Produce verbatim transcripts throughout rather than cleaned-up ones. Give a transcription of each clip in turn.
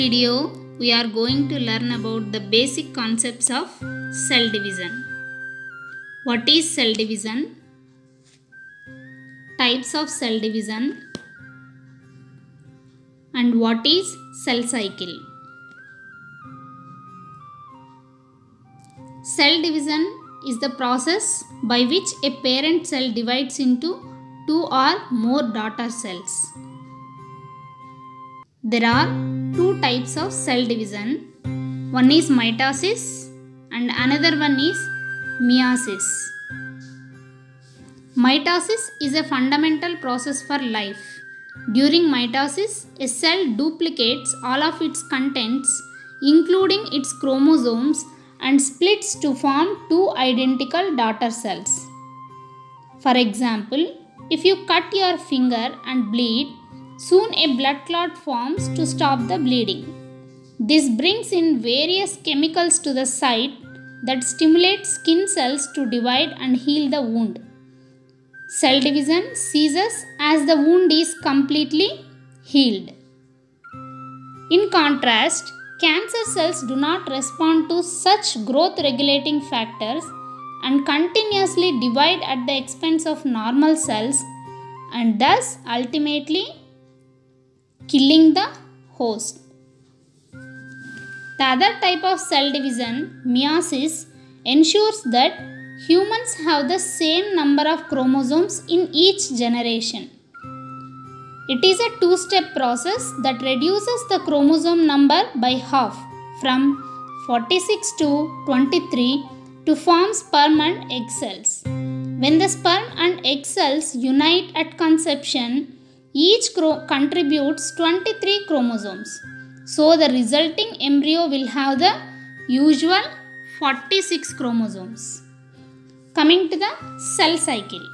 video, we are going to learn about the basic concepts of cell division. What is cell division? Types of cell division, and what is cell cycle? Cell division is the process by which a parent cell divides into two or more daughter cells. There are two types of cell division. One is mitosis and another one is meiosis. Mitosis is a fundamental process for life. During mitosis, a cell duplicates all of its contents, including its chromosomes, and splits to form two identical daughter cells. For example, if you cut your finger and bleed, soon a blood clot forms to stop the bleeding. This brings in various chemicals to the site that stimulate skin cells to divide and heal the wound. Cell division ceases as the wound is completely healed. In contrast, cancer cells do not respond to such growth regulating factors and continuously divide at the expense of normal cells and thus ultimately killing the host. The other type of cell division, meiosis, ensures that humans have the same number of chromosomes in each generation. It is a two-step process that reduces the chromosome number by half from forty-six to twenty-three to form sperm and egg cells. When the sperm and egg cells unite at conception, each contributes twenty-three chromosomes. So the resulting embryo will have the usual forty-six chromosomes. Coming to the cell cycle.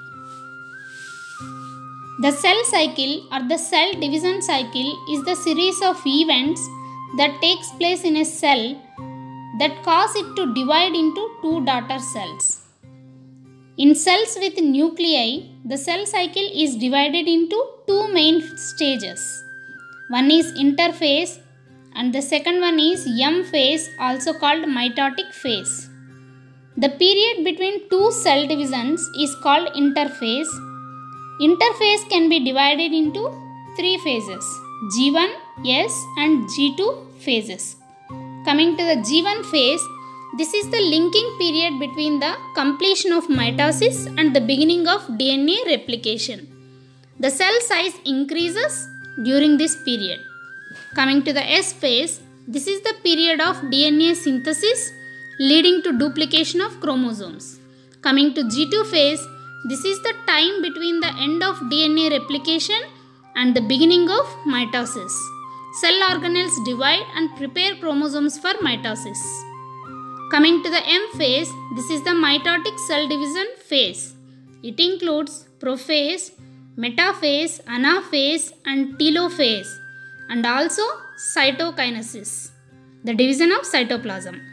The cell cycle or the cell division cycle is the series of events that takes place in a cell that cause it to divide into two daughter cells. In cells with nuclei, the cell cycle is divided into two main stages. One is interphase and the second one is M phase, also called mitotic phase. The period between two cell divisions is called interphase. Interphase can be divided into three phases, G one, S and G two phases. Coming to the G one phase, this is the linking period between the completion of mitosis and the beginning of D N A replication. The cell size increases during this period. Coming to the S phase, this is the period of D N A synthesis leading to duplication of chromosomes. Coming to G two phase, this is the time between the end of D N A replication and the beginning of mitosis. Cell organelles divide and prepare chromosomes for mitosis. Coming to the M phase, this is the mitotic cell division phase. It includes prophase, metaphase, anaphase and telophase, and also cytokinesis, the division of cytoplasm.